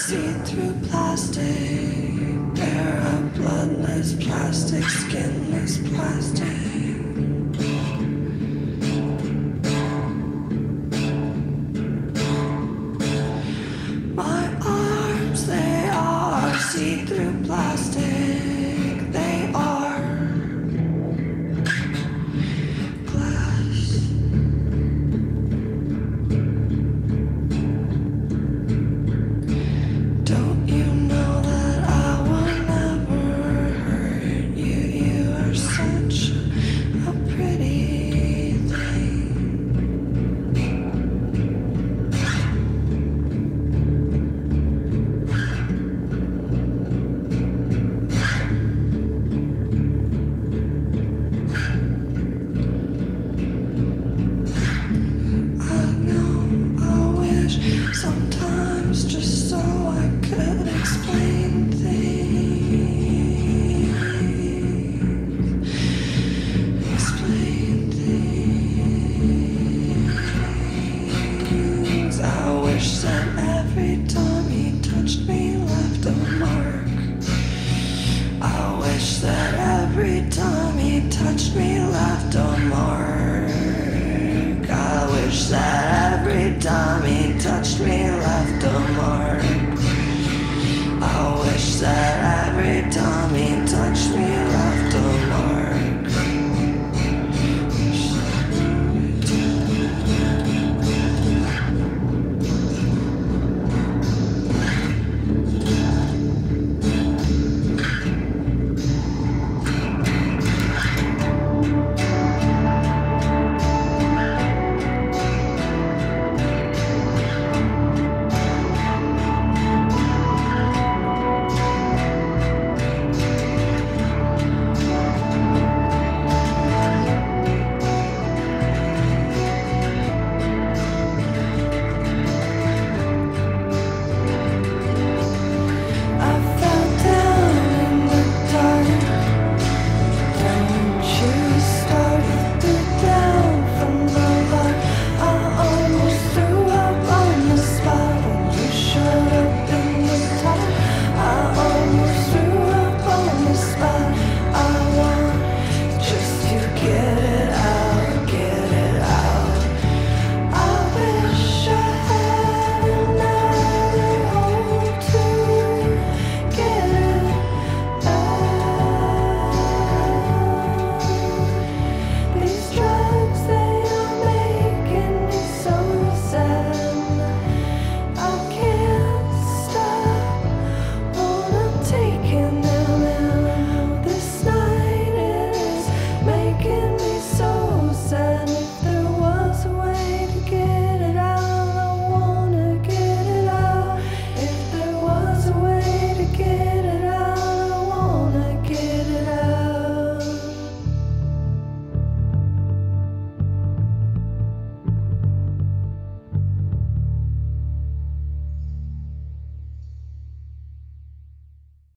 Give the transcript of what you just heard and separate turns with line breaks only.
see-through plastic. They're a bloodless plastic, skinless plastic. My arms, they are see-through plastic. They are glass. Don't you know that I will never hurt you? You are such a pretty thing. Sometimes just so I could explain things. Explain things. I wish that every time he touched me left a mark. I wish that every time he touched me left a mark. I wish that every time he touched me